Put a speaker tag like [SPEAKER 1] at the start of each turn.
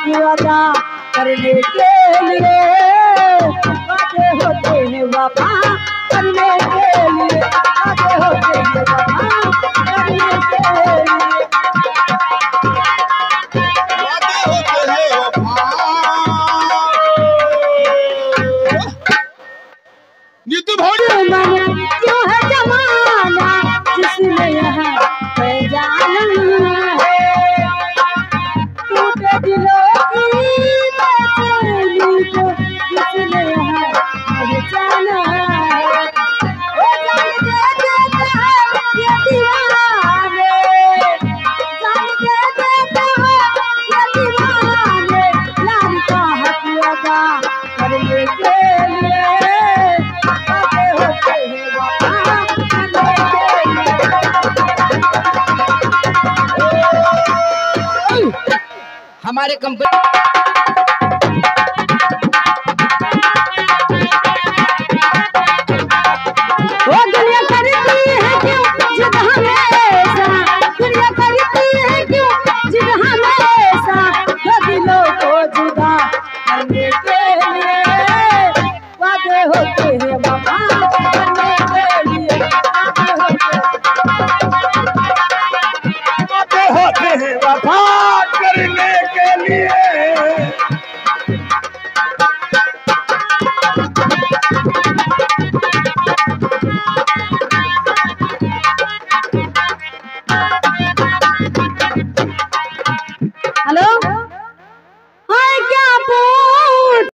[SPEAKER 1] की अदा करने के लिए, वादे होते हैं वफा करने के लिए, वादे होते हैं वफा करने के लिए।
[SPEAKER 2] नीतू भाई
[SPEAKER 1] क्यों है जमाना जिसने यहाँ पे जाना है, टूटे दिलों की बेचैनी को जिसने यहाँ पे जाना है। ओ जान दे देता है ये दीवाने, जान दे देता है ये दीवाने, यार का हक अदा करने के लिए,
[SPEAKER 2] हमारे कंपनी
[SPEAKER 1] वो दुनिया करती है क्यों जिद हमेशा, दुनिया करती है क्यों जिद हमेशा, दो दिलों को जुदा करने के लिए, वादे होते हैं वफा करने